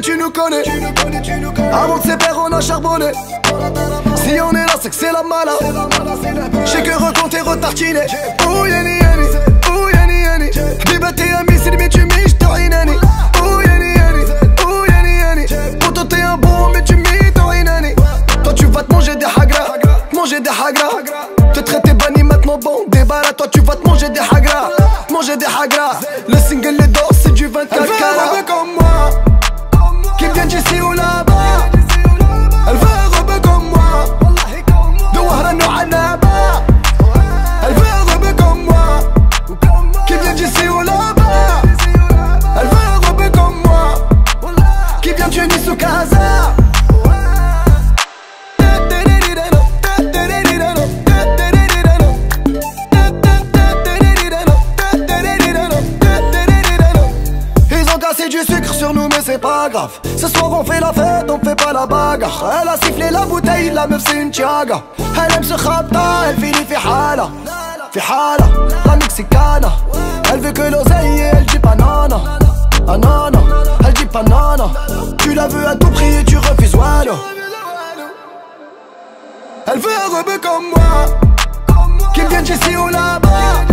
tu nous connais. Avant de ses pères on a charbonné. Si on est là c'est que c'est la mala. J'ai que recompter, retartiner. Ouh yeni yeni, ouh yeni yeni. Biba t'es ami, c'est limite tu miches, t'as rinani. Ouh yeni yeni, ouh yeni yeni. Poto t'es un bon mais tu miches, t'as rinani. Toi tu vas te manger des hagra, manger des hagra. Te traiter banni maintenant bon, débarras. Toi tu vas te manger des hagra, manger des hagra. Le single les d'or c'est du 24 carats. Elle veut un rebeu comme moi, qui vient d'ici ou là-bas. Elle veut un rebeu comme moi, de Wahran ou Annaba. Elle veut un rebeu comme moi, qui vient d'ici ou là-bas. Elle veut un rebeu comme moi, qui vient de Tunis ou Casa. C'est du sucre sur nous mais c'est pas grave. Ce soir on fait la fête, on fait pas la bagarre. Elle a sifflé la bouteille, la meuf c'est une tiaga. Elle aime se khabta, elle finit fi hala. Fi hala, la mexicana. Elle veut que l'oseille et elle dit banana. Banana, elle dit banana. Tu la veux à tout prix et tu refuses wallo. Elle veut un rebeu comme moi, qui vient d'ici ou là-bas.